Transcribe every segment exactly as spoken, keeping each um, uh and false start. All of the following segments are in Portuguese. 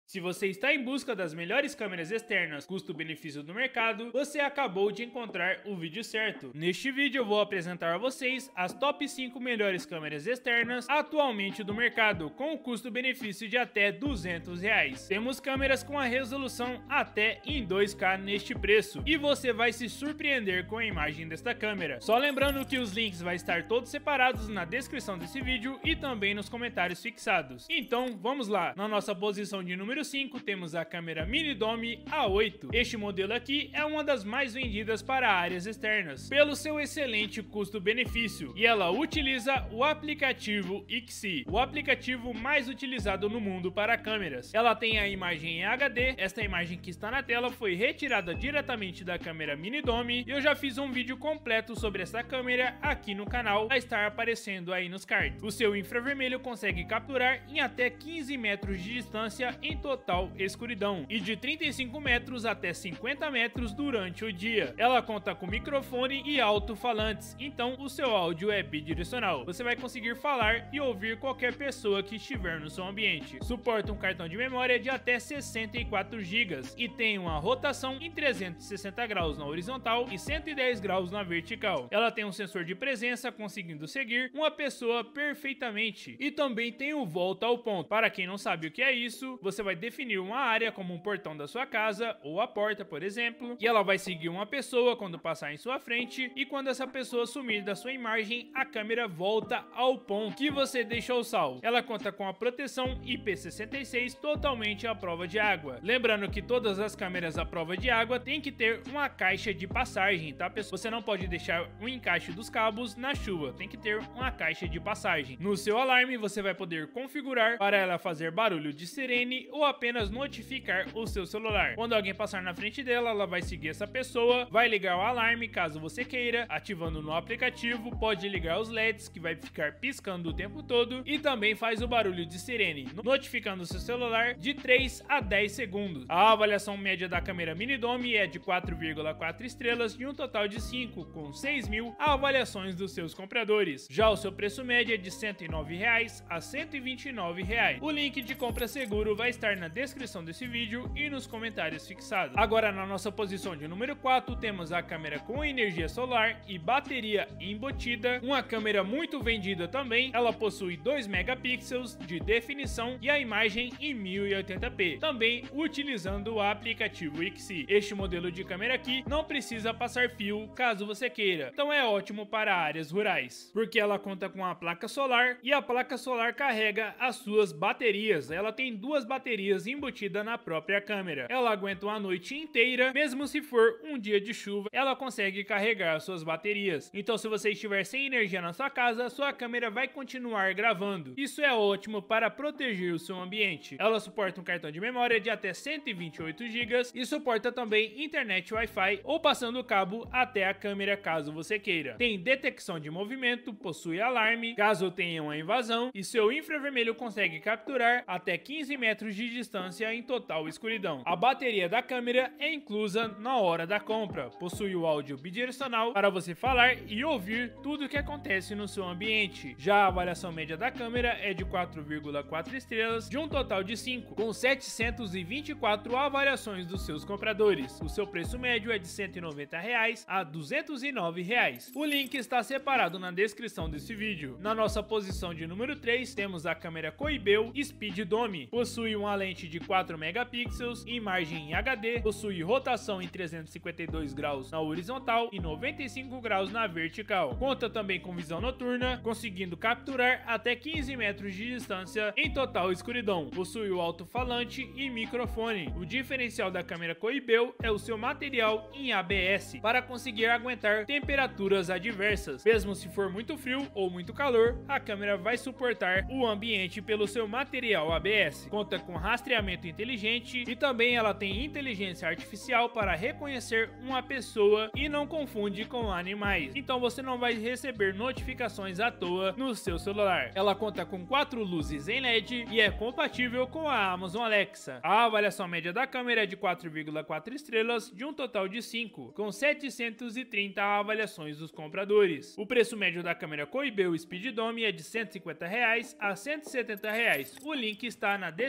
Se você está em busca das melhores câmeras externas custo-benefício do mercado, você acabou de encontrar o vídeo certo. Neste vídeo eu vou apresentar a vocês as top cinco melhores câmeras externas atualmente do mercado, com o custo-benefício de até duzentos reais. Temos câmeras com a resolução até em dois K neste preço, e você vai se surpreender com a imagem desta câmera. Só lembrando que os links vão estar todos separados na descrição desse vídeo e também nos comentários fixados. Então vamos lá, na nossa posição de número cinco temos a câmera Minidome A oito. Este modelo aqui é uma das mais vendidas para áreas externas, pelo seu excelente custo-benefício, e ela utiliza o aplicativo Xi, o aplicativo mais utilizado no mundo para câmeras. Ela tem a imagem em H D, esta imagem que está na tela foi retirada diretamente da câmera Minidome, e eu já fiz um vídeo completo sobre essa câmera aqui no canal, vai estar aparecendo aí nos cards. O seu infravermelho consegue capturar em até quinze metros de distância em total escuridão, e de trinta e cinco metros até cinquenta metros durante o dia. Ela conta com microfone e alto-falantes, então o seu áudio é bidirecional. Você vai conseguir falar e ouvir qualquer pessoa que estiver no seu ambiente. Suporta um cartão de memória de até sessenta e quatro gigas e tem uma rotação em trezentos e sessenta graus na horizontal e cento e dez graus na vertical. Ela tem um sensor de presença conseguindo seguir uma pessoa perfeitamente, e também tem o volta ao ponto. Para quem não sabe o que é isso, você vai definir uma área como um portão da sua casa ou a porta, por exemplo, e ela vai seguir uma pessoa quando passar em sua frente, e quando essa pessoa sumir da sua imagem, a câmera volta ao ponto que você deixou salvo. Ela conta com a proteção I P sessenta e seis totalmente à prova de água. Lembrando que todas as câmeras à prova de água tem que ter uma caixa de passagem, tá pessoal? Você não pode deixar o encaixe dos cabos na chuva, tem que ter uma caixa de passagem. No seu alarme você vai poder configurar para ela fazer barulho de sirene ou apenas notificar o seu celular. Quando alguém passar na frente dela, ela vai seguir essa pessoa, vai ligar o alarme caso você queira, ativando no aplicativo, pode ligar os L E Ds que vai ficar piscando o tempo todo, e também faz o barulho de sirene, notificando o seu celular de três a dez segundos. A avaliação média da câmera Minidome é de quatro vírgula quatro estrelas de um total de cinco, com seis mil avaliações dos seus compradores. Já o seu preço médio é de cento e nove reais a cento e vinte e nove reais. O link de compra seguro vai estar na descrição desse vídeo e nos comentários fixados. Agora, na nossa posição de número quatro, temos a câmera com energia solar e bateria embutida, uma câmera muito vendida também. Ela possui dois megapixels de definição e a imagem em mil e oitenta p, também utilizando o aplicativo Xi. Este modelo de câmera aqui não precisa passar fio caso você queira, então é ótimo para áreas rurais, porque ela conta com a placa solar, e a placa solar carrega as suas baterias. Ela tem duas baterias embutidas na própria câmera. Ela aguenta uma noite inteira, mesmo se for um dia de chuva, ela consegue carregar as suas baterias. Então, se você estiver sem energia na sua casa, sua câmera vai continuar gravando. Isso é ótimo para proteger o seu ambiente. Ela suporta um cartão de memória de até cento e vinte e oito gigas e suporta também internet Wi-Fi ou passando o cabo até a câmera caso você queira. Tem detecção de movimento, possui alarme caso tenha uma invasão, e seu infravermelho consegue capturar até quinze metros de distância em total escuridão. A bateria da câmera é inclusa na hora da compra. Possui o áudio bidirecional para você falar e ouvir tudo o que acontece no seu ambiente. Já a avaliação média da câmera é de quatro vírgula quatro estrelas de um total de cinco, com setecentos e vinte e quatro avaliações dos seus compradores. O seu preço médio é de cento e noventa reais a duzentos e nove reais. O link está separado na descrição desse vídeo. Na nossa posição de número três, temos a câmera Koibel Speed Dome. Possui uma lente de quatro megapixels, imagem em H D, possui rotação em trezentos e cinquenta e dois graus na horizontal e noventa e cinco graus na vertical. Conta também com visão noturna, conseguindo capturar até quinze metros de distância em total escuridão. Possui o alto-falante e microfone. O diferencial da câmera Koibel é o seu material em A B S, para conseguir aguentar temperaturas adversas. Mesmo se for muito frio ou muito calor, a câmera vai suportar o ambiente pelo seu material A B S. Conta com rastreamento inteligente, e também ela tem inteligência artificial para reconhecer uma pessoa e não confunde com animais. Então você não vai receber notificações à toa no seu celular. Ela conta com quatro luzes em L E D e é compatível com a Amazon Alexa. A avaliação média da câmera é de quatro vírgula quatro estrelas de um total de cinco, com setecentos e trinta avaliações dos compradores. O preço médio da câmera Koibel Speed Dome é de cento e cinquenta reais a cento e setenta reais. O link está na descrição do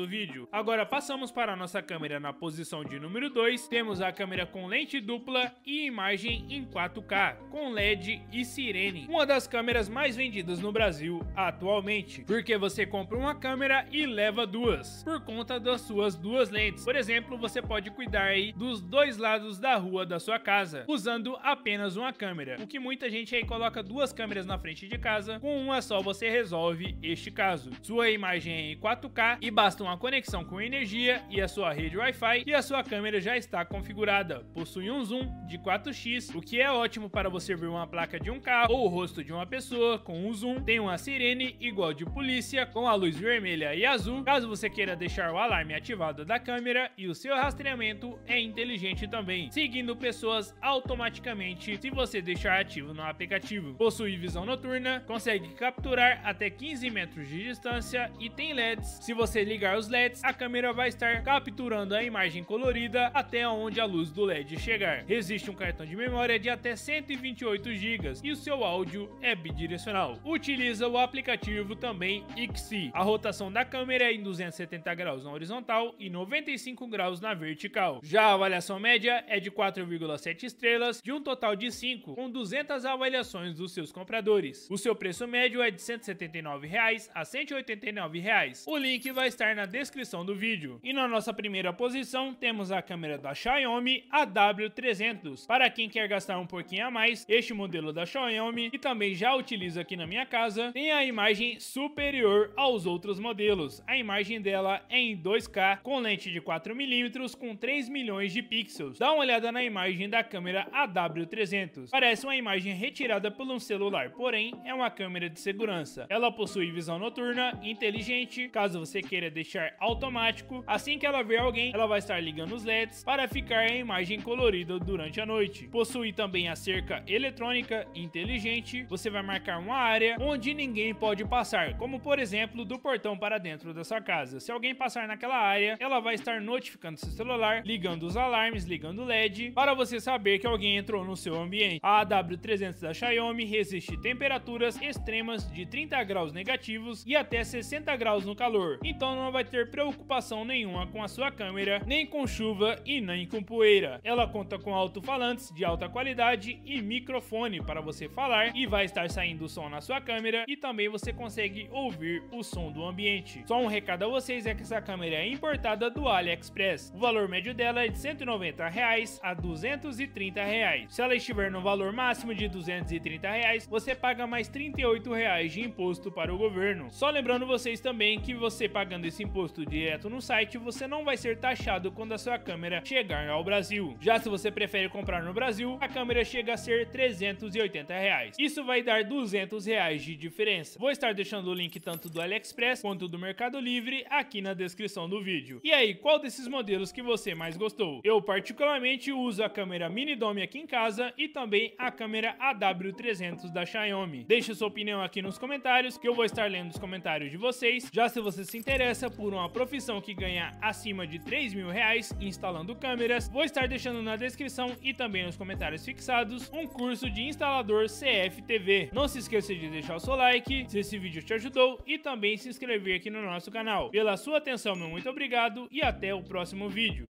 do vídeo. Agora passamos para a nossa câmera na posição de número dois, temos a câmera com lente dupla e imagem em quatro K, com L E D e sirene. Uma das câmeras mais vendidas no Brasil atualmente, porque você compra uma câmera e leva duas, por conta das suas duas lentes. Por exemplo, você pode cuidar aí dos dois lados da rua da sua casa, usando apenas uma câmera, o que muita gente aí coloca duas câmeras na frente de casa, com uma só você resolve este caso. Sua imagem é em quatro K e basta uma conexão com energia e a sua rede Wi-Fi e a sua câmera já está configurada. Possui um zoom de quatro x, o que é ótimo para você ver uma placa de um carro ou o rosto de uma pessoa com um zoom. Tem uma sirene igual de polícia com a luz vermelha e azul, caso você queira deixar o alarme ativado da câmera, e o seu rastreamento é inteligente também, seguindo pessoas automaticamente se você deixar ativo no aplicativo. Possui visão noturna, consegue capturar até quinze metros de distância e tem L E Ds. Se você ligar os L E Ds, a câmera vai estar capturando a imagem colorida até onde a luz do L E D chegar. Resiste um cartão de memória de até cento e vinte e oito gigas e o seu áudio é bidirecional. Utiliza o aplicativo também X I. A rotação da câmera é em duzentos e setenta graus na horizontal e noventa e cinco graus na vertical. Já a avaliação média é de quatro vírgula sete estrelas de um total de cinco, com duzentas avaliações dos seus compradores. O seu preço médio é de cento e setenta e nove reais a cento e oitenta e nove reais. O link vai estar na descrição do vídeo. E na nossa primeira posição temos a câmera da Xiaomi A W trezentos. Para quem quer gastar um pouquinho a mais, este modelo da Xiaomi, que também já utilizo aqui na minha casa, tem a imagem superior aos outros modelos. A imagem dela é em dois K, com lente de quatro milímetros com três milhões de pixels. Dá uma olhada na imagem da câmera A W trezentos. Parece uma imagem retirada por um celular, porém é uma câmera de segurança. Ela possui visão noturna inteligente, caso você queira deixar automático. Assim que ela ver alguém, ela vai estar ligando os L E Ds para ficar a imagem colorida durante a noite. Possui também a cerca eletrônica inteligente. Você vai marcar uma área onde ninguém pode passar, como por exemplo do portão para dentro da sua casa. Se alguém passar naquela área, ela vai estar notificando seu celular, ligando os alarmes, ligando o L E D, para você saber que alguém entrou no seu ambiente. A A W trezentos da Xiaomi resiste temperaturas extremas de trinta graus negativos e até sessenta graus no calor, então não vai ter preocupação nenhuma com a sua câmera, nem com chuva e nem com poeira. Ela conta com alto-falantes de alta qualidade e microfone para você falar, e vai estar saindo o som na sua câmera e também você consegue ouvir o som do ambiente. Só um recado a vocês é que essa câmera é importada do AliExpress. O valor médio dela é de cento e noventa reais a duzentos e trinta reais. Se ela estiver no valor máximo de duzentos e trinta reais, você paga mais trinta e oito reais de imposto para o governo. Só lembrando vocês também que você pagando esse imposto direto no site, você não vai ser taxado quando a sua câmera chegar ao Brasil. Já se você prefere comprar no Brasil, a câmera chega a ser trezentos e oitenta reais. Isso vai dar duzentos reais de diferença. Vou estar deixando o link tanto do AliExpress quanto do Mercado Livre aqui na descrição do vídeo. E aí, qual desses modelos que você mais gostou? Eu particularmente uso a câmera Mini Dome aqui em casa e também a câmera A W trezentos da Xiaomi. Deixe sua opinião aqui nos comentários, que eu vou estar lendo os comentários de vocês. Já se você se interessa por uma profissão que ganha acima de três mil reais instalando câmeras, vou estar deixando na descrição e também nos comentários fixados um curso de instalador C F T V. Não se esqueça de deixar o seu like se esse vídeo te ajudou e também se inscrever aqui no nosso canal. Pela sua atenção, meu muito obrigado e até o próximo vídeo.